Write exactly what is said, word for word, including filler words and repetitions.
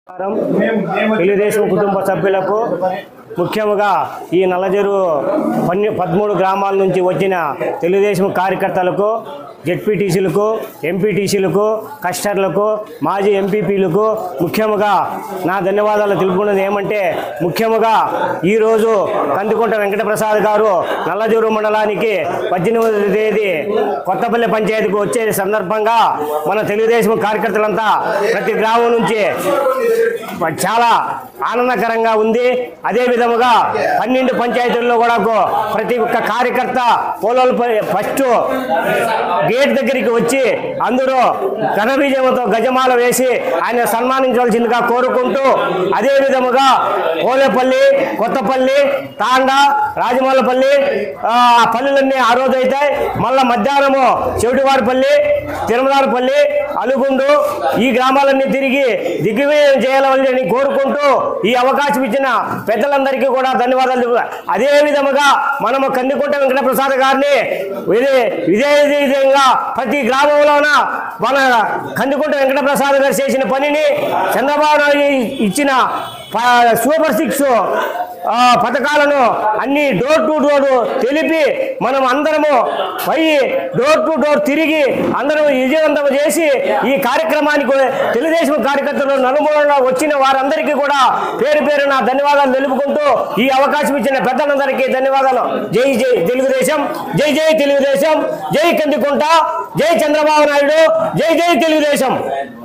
తెలుగుదేశం కుటుంబ సభ్యులకు ముఖ్యంగా ఈ నల్లజెరువు పన్ని పదమూడు గ్రామాల నుంచి వచ్చిన తెలుగుదేశం కార్యకర్తలకు, జెడ్పీటీసీలకు, ఎంపీటీసీలకు, కస్టర్లకు, మాజీ ఎంపీపీలకు ముఖ్యంగా నా ధన్యవాదాలు తెలుపుకున్నది ఏమంటే, ముఖ్యంగా ఈరోజు కందికుంట వెంకటప్రసాద్ గారు నల్లజెరువు మండలానికి పద్దెనిమిదవ తేదీ కొత్తపల్లి పంచాయతీకి వచ్చే సందర్భంగా మన తెలుగుదేశం కార్యకర్తలంతా ప్రతి గ్రామం నుంచి చాలా ఆనందకరంగా ఉంది. అదే విధముగా పన్నెండు పంచాయతీల్లో కూడా ప్రతి ఒక్క కార్యకర్త పోలోలు ఫస్ట్ గేట్ దగ్గరికి వచ్చి అందరూ ఘన విజయంతో గజమాల వేసి ఆయన సన్మానించవలసిందిగా కోరుకుంటూ, అదే విధముగా పోలేపల్లి, కొత్తపల్లి, తాండా, రాజమల్లపల్లి పల్లెలన్నీ ఆ రోజు అవుతాయి. మళ్ళా మధ్యాహ్నము చెవిటివారిపల్లి, తిరుమలారపల్లి, అలుగుండు ఈ గ్రామాలన్నీ తిరిగి దిగ్విజయం చేయాలని కోరుకుంటూ ఈ అవకాశం ఇచ్చిన పెద్దలందరికీ కూడా ధన్యవాదాలు. అదే విధముగా మనము కందికుంట వెంకటప్రసాద్ గారిని ఇదే విధంగా ప్రతి గ్రామంలోన మన కందికుంట వెంకటప్రసాద్ గారు చేసిన పనిని చంద్రబాబు నాయుడు ఇచ్చిన సూపర్ సిక్స్ పథకాలను అన్ని డోర్ టు డోర్ తెలిపి మనం అందరము పోయి డోర్ టు డోర్ తిరిగి అందరం విజయవంతం చేసి ఈ కార్యక్రమానికి తెలుగుదేశం కార్యకర్తలు నలుమూలలో వచ్చిన వారందరికీ కూడా పేరు పేరు నా ధన్యవాదాలు తెలుపుకుంటూ ఈ అవకాశం ఇచ్చిన పెద్దలందరికీ ధన్యవాదాలు. జై జై తెలుగుదేశం, జై జై తెలుగుదేశం, జై కందికుంట, జై చంద్రబాబు నాయుడు, జై జై తెలుగుదేశం.